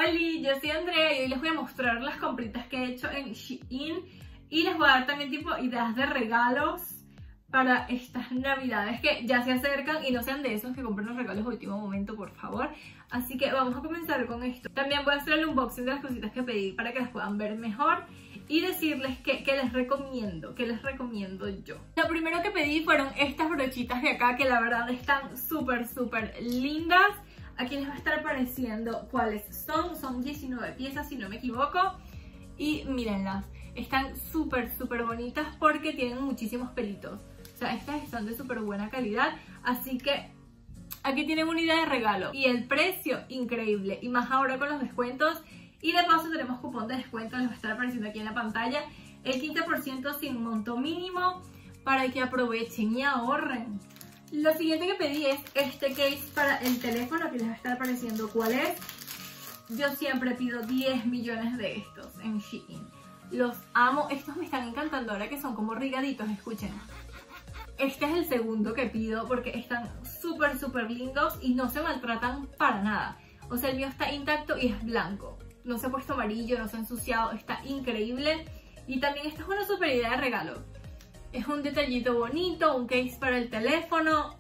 Hola, yo soy Andrea y hoy les voy a mostrar las compritas que he hecho en Shein y les voy a dar también tipo ideas de regalos para estas navidades que ya se acercan y no sean de esos que compran los regalos de último momento, por favor. Así que vamos a comenzar con esto. También voy a hacer el unboxing de las cositas que pedí para que las puedan ver mejor y decirles que les recomiendo yo. Lo primero que pedí fueron estas brochitas de acá, que la verdad están súper lindas. Aquí les va a estar apareciendo cuáles son. Son 19 piezas si no me equivoco. Y mírenlas, están súper bonitas porque tienen muchísimos pelitos. O sea, estas están de súper buena calidad. Así que aquí tienen una idea de regalo. Y el precio, increíble. Y más ahora con los descuentos. Y de paso tenemos cupón de descuento, les va a estar apareciendo aquí en la pantalla. El 15% sin monto mínimo para que aprovechen y ahorren. Lo siguiente que pedí es este case para el teléfono, que les va a estar apareciendo cuál es. Yo siempre pido 10 millones de estos en Shein. Los amo, estos me están encantando ahora que son como rigaditos, escuchen. Este es el segundo que pido porque están súper lindos y no se maltratan para nada. O sea, el mío está intacto y es blanco. No se ha puesto amarillo, no se ha ensuciado, está increíble. Y también esta es una super idea de regalo. Es un detallito bonito, un case para el teléfono.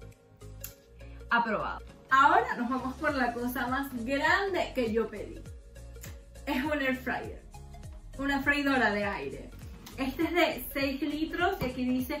Aprobado. Ahora nos vamos por la cosa más grande que yo pedí. Es un air fryer. Una freidora de aire. Este es de 6 litros y aquí dice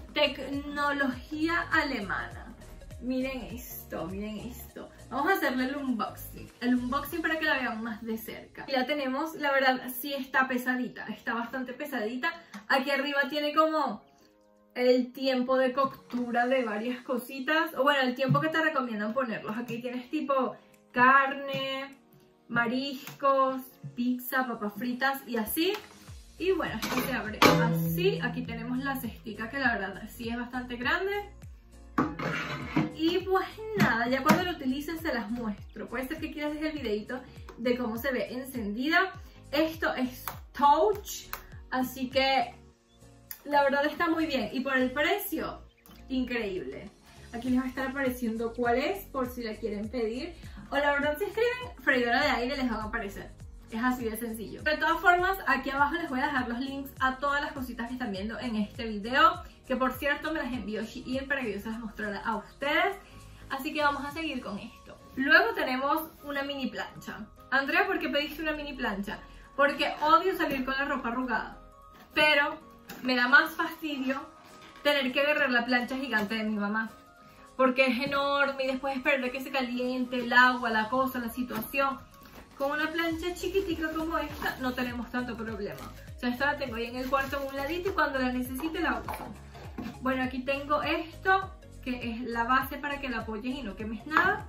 tecnología alemana. Miren esto, miren esto. Vamos a hacerle el unboxing para que la vean más de cerca. Ya tenemos, la verdad, sí está pesadita, está bastante pesadita. Aquí arriba tiene como el tiempo de coctura de varias cositas, o bueno, el tiempo que te recomiendan ponerlos. Aquí tienes tipo carne, mariscos, pizza, papas fritas y así. Y bueno, esto se abre así. Aquí tenemos la cestica que la verdad sí es bastante grande. Y pues nada, ya cuando lo utilicen se las muestro. Puede ser que quieras dejar el videito de cómo se ve encendida. Esto es touch, así que la verdad está muy bien. Y por el precio, increíble. Aquí les va a estar apareciendo cuál es, por si la quieren pedir. O la verdad, si escriben freidora de aire les van a aparecer. Es así de sencillo. De todas formas, aquí abajo les voy a dejar los links a todas las cositas que están viendo en este video, que por cierto me las envió Shein para que yo se las mostrara a ustedes. Así que vamos a seguir con esto. Luego tenemos una mini plancha. Andrea, ¿por qué pediste una mini plancha? Porque odio salir con la ropa arrugada, pero me da más fastidio tener que agarrar la plancha gigante de mi mamá, porque es enorme y después esperar a que se caliente el agua, la cosa, la situación. Con una plancha chiquitica como esta no tenemos tanto problema. O sea, esta la tengo ahí en el cuarto en un ladito y cuando la necesite la uso. Bueno, aquí tengo esto, que es la base para que la apoyes y no quemes nada.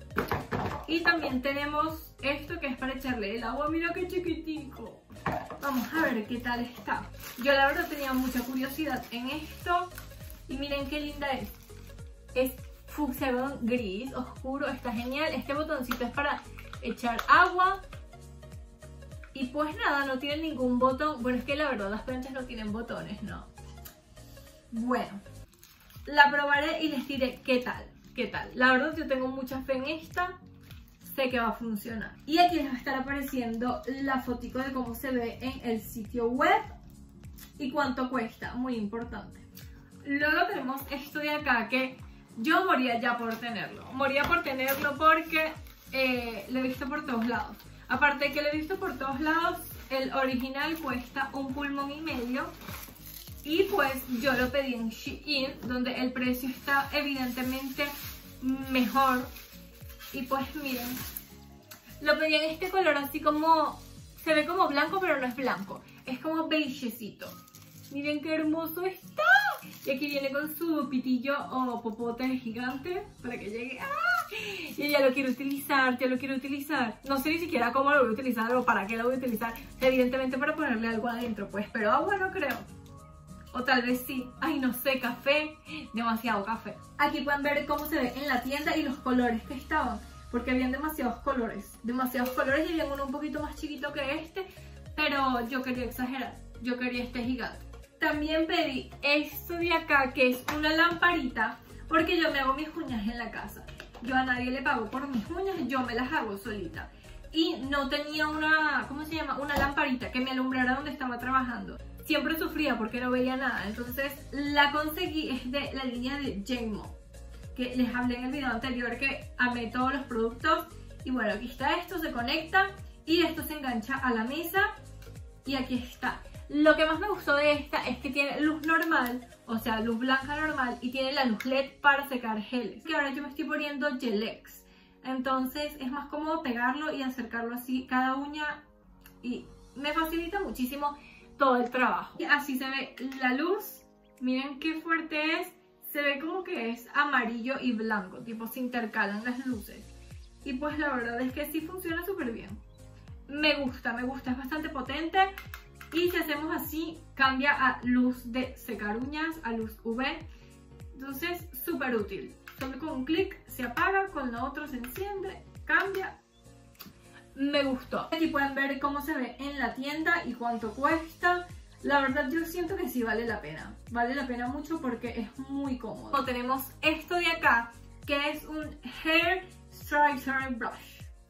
Y también tenemos esto que es para echarle el agua. Mira qué chiquitico. Vamos a ver qué tal está. Yo la verdad tenía mucha curiosidad en esto. Y miren qué linda es. Es fucsia gris, oscuro, está genial. Este botoncito es para echar agua. Y pues nada, no tiene ningún botón. Bueno, es que la verdad las planchas no tienen botones, ¿no? Bueno, la probaré y les diré qué tal. La verdad yo tengo mucha fe en esta. Sé que va a funcionar. Y aquí les va a estar apareciendo la fotico de cómo se ve en el sitio web y cuánto cuesta, muy importante. Luego tenemos esto de acá que yo moría ya por tenerlo. Moría por tenerlo porque lo he visto por todos lados. Aparte de que lo he visto por todos lados, el original cuesta $1,5. Y pues yo lo pedí en Shein, donde el precio está evidentemente mejor. Y pues miren, lo pedí en este color así como, se ve como blanco pero no es blanco, es como beigecito. Miren qué hermoso está. Y aquí viene con su pitillo o popote gigante para que llegue. ¡Ah! Y ya lo quiero utilizar, No sé ni siquiera cómo lo voy a utilizar o para qué lo voy a utilizar. Evidentemente para ponerle algo adentro, pues, pero agua no creo. O tal vez sí. Ay, no sé, café. Demasiado café. Aquí pueden ver cómo se ve en la tienda y los colores que estaban. Porque habían demasiados colores. Y había uno un poquito más chiquito que este. Pero yo quería exagerar. Yo quería este gigante. También pedí esto de acá, que es una lamparita. Porque yo me hago mis uñas en la casa. Yo a nadie le pago por mis uñas. Yo me las hago solita. y no tenía una, ¿cómo se llama? Una lamparita que me alumbrara donde estaba trabajando. Siempre sufría porque no veía nada, entonces la conseguí, es de la línea de Jamo, que les hablé en el video anterior que amé todos los productos. Y bueno, aquí está esto, se conecta y esto se engancha a la mesa y aquí está. Lo que más me gustó de esta es que tiene luz normal, o sea, luz blanca normal, y tiene la luz LED para secar geles. Que ahora yo me estoy poniendo Gelex, entonces es más cómodo pegarlo y acercarlo así cada uña y me facilita muchísimo todo el trabajo. Y así se ve la luz, miren qué fuerte es, se ve como que es amarillo y blanco, tipo se intercalan las luces. Y pues la verdad es que sí funciona súper bien. Me gusta, es bastante potente. Y si hacemos así, cambia a luz de secar uñas, a luz UV. Entonces, súper útil. Solo con un clic se apaga, con lo otro se enciende, cambia. Me gustó. Aquí pueden ver cómo se ve en la tienda y cuánto cuesta. La verdad yo siento que sí vale la pena. Vale la pena mucho porque es muy cómodo. Tenemos esto de acá, que es un Hair Striker Brush.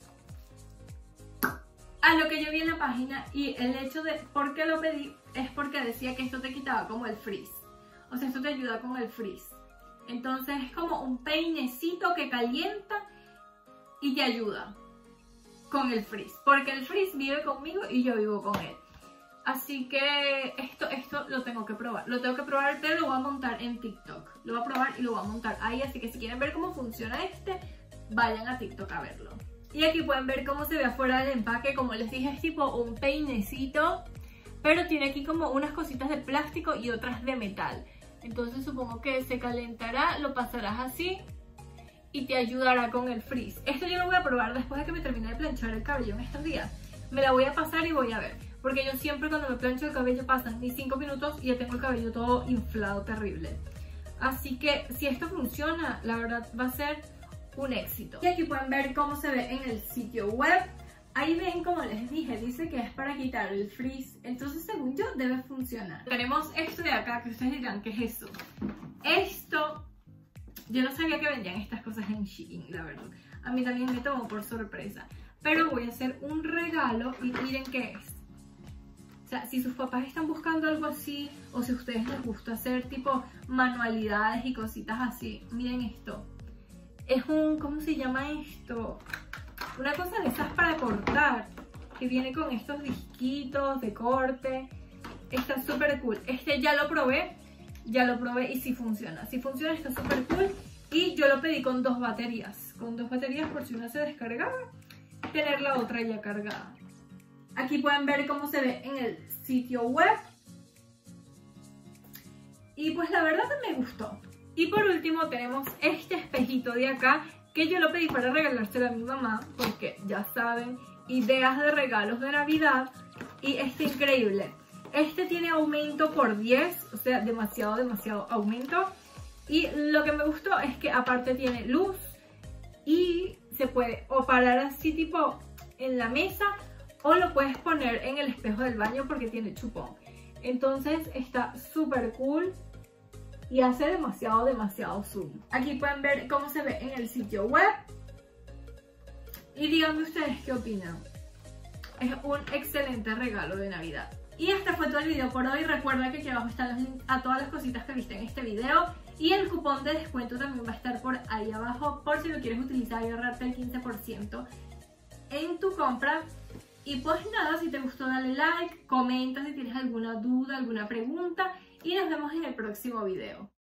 A lo que yo vi en la página, y el hecho de por qué lo pedí es porque decía que esto te quitaba como el frizz. O sea, esto te ayuda con el frizz. Entonces es como un peinecito que calienta y te ayuda con el frizz. Porque el frizz vive conmigo y yo vivo con él. Así que esto lo tengo que probar. Lo tengo que probar, pero lo voy a montar en TikTok. Lo voy a probar y lo voy a montar ahí. Así que si quieren ver cómo funciona vayan a TikTok a verlo. Y aquí pueden ver cómo se ve afuera del empaque. Como les dije, es tipo un peinecito, pero tiene aquí como unas cositas de plástico y otras de metal. Entonces supongo que se calentará, lo pasarás así y te ayudará con el frizz. Esto yo lo voy a probar después de que me termine de planchar el cabello en estos días. Me la voy a pasar y voy a ver. Porque yo siempre cuando me plancho el cabello pasan ni 5 minutos y ya tengo el cabello todo inflado, terrible. Así que si esto funciona, la verdad va a ser un éxito. Y aquí pueden ver cómo se ve en el sitio web. Ahí ven, como les dije, dice que es para quitar el frizz. Entonces, según yo, debe funcionar. Tenemos esto de acá, que ustedes dirán, ¿qué es eso? Esto, yo no sabía que vendían estas cosas en Shein, la verdad. A mí también me tomó por sorpresa. Pero voy a hacer un regalo y miren qué es. O sea, si sus papás están buscando algo así, o si a ustedes les gusta hacer tipo manualidades y cositas así, miren esto. Es un, ¿cómo se llama esto? Una cosa de esas para cortar, que viene con estos disquitos de corte. Está súper cool. Este ya lo probé y sí funciona. Sí funciona, está súper cool. Y yo lo pedí con 2 baterías. Con 2 baterías por si una se descargaba, tener la otra ya cargada. Aquí pueden ver cómo se ve en el sitio web. Y pues la verdad me gustó. Y por último tenemos este espejito de acá, que yo lo pedí para regalárselo a mi mamá, porque ya saben, ideas de regalos de Navidad. Y está increíble. Este tiene aumento por 10, o sea, demasiado aumento. Y lo que me gustó es que aparte tiene luz y se puede o parar así tipo en la mesa, o lo puedes poner en el espejo del baño porque tiene chupón. Entonces está súper cool. Y hace demasiado zoom. Aquí pueden ver cómo se ve en el sitio web. Y díganme ustedes qué opinan. Es un excelente regalo de Navidad. Y este fue todo el video por hoy. Recuerda que aquí abajo están los links a todas las cositas que viste en este video. Y el cupón de descuento también va a estar por ahí abajo, por si lo quieres utilizar y ahorrarte el 15% en tu compra. Y pues nada, si te gustó dale like, comenta si tienes alguna duda, alguna pregunta. Y nos vemos en el próximo video.